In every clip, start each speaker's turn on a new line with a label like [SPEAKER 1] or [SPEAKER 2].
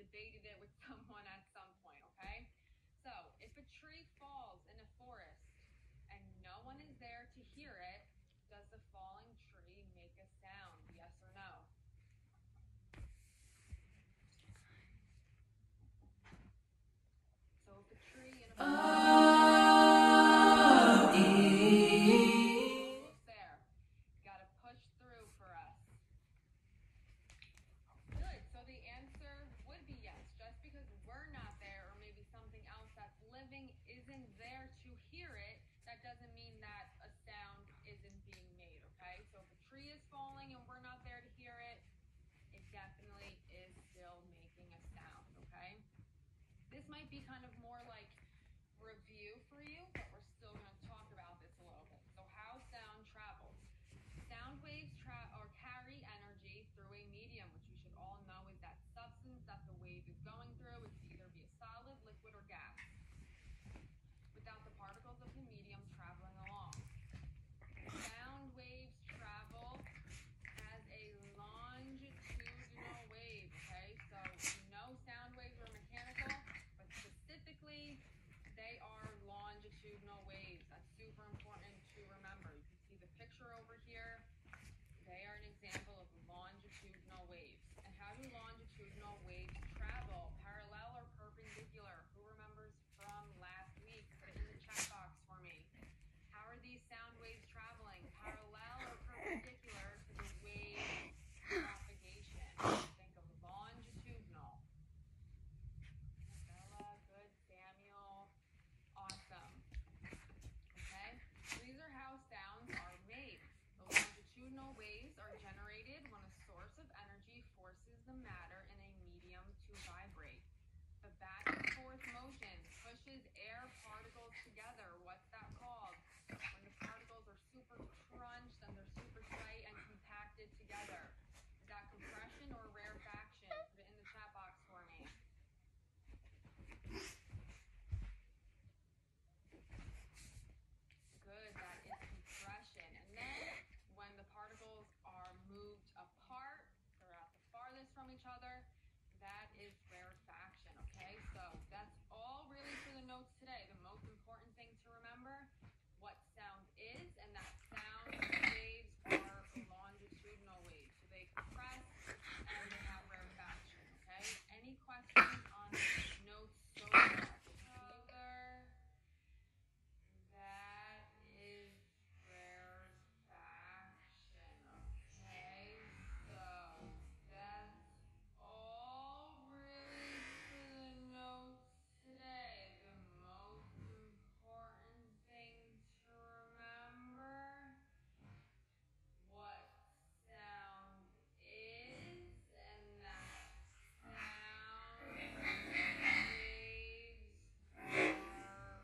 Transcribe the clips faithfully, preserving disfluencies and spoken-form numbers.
[SPEAKER 1] debated it with someone at some point, okay? So if a tree falls in a forest and no one is there to hear it, does the falling tree make a sound? Yes or no? So if a tree in a forest... Oh, almost there. You gotta push through for us. Good. So the answer would be yes. Just because we're not there, or maybe something else that's living isn't there to hear it, that doesn't mean that a sound isn't being made, okay? So if a tree is falling and we're not there to hear it, it definitely is still making a sound, okay? This might be kind of more like review for you, but we're still going to talk about this a little bit. So how sound travels. Sound waves tra- or carry energy through a medium, which you should all know is that substance that the wave is going through. It can either be a solid, liquid, or gas, without the particles of the medium traveling along. Sound waves travel as a longitudinal wave, okay? So you know sound waves are mechanical, but specifically they are longitudinal waves. That's super important to remember. You can see the picture over here. They are an example of longitudinal waves. And how do longitudinal waves travel? Parallel or perpendicular? Who remembers from last week? Put it in the chat box for me. How are these sound waves traveling? Parallel or perpendicular to the wave propagation? Think of longitudinal. Bella, good. Samuel, awesome. Okay, these are how sounds are made. The longitudinal waves are generated when a source of energy forces the matter in a medium to vibrate. The back and forth motion pushes air particles together. What's that called? When the particles are super crunched and they're super tight and compacted together. Is that compression or rarefaction? Put it in the chat box for me. Good, that is compression. And then when the particles are moved apart, they're at the farthest from each other, that is rarefaction, okay? So that's all really for the notes today. The most important thing to remember, what sound is, and that sound waves are longitudinal waves. So they compress and they have rarefaction, okay? Any questions on notes so far? Other, that is rarefaction, okay? So that's all really for the notes today. The most important thing to remember, what sound is, and that sound waves are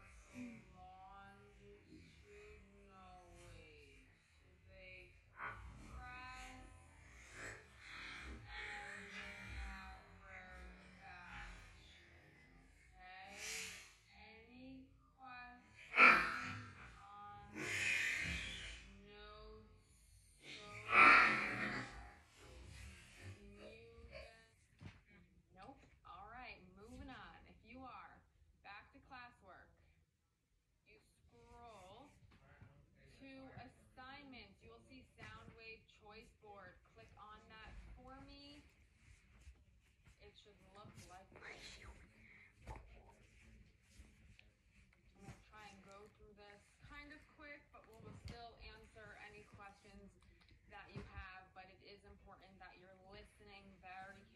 [SPEAKER 1] longitudinal waves. They compress and they have rarefaction. Okay? Any questions on notes so far? Nope. All right, moving on. If you are back to classwork, you scroll to assignments. You will see sound wave choice board. Click on that for me. It should look like this. I'm going to try and go through this kind of quick, but we'll still answer any questions that you have. But it is important that you're listening very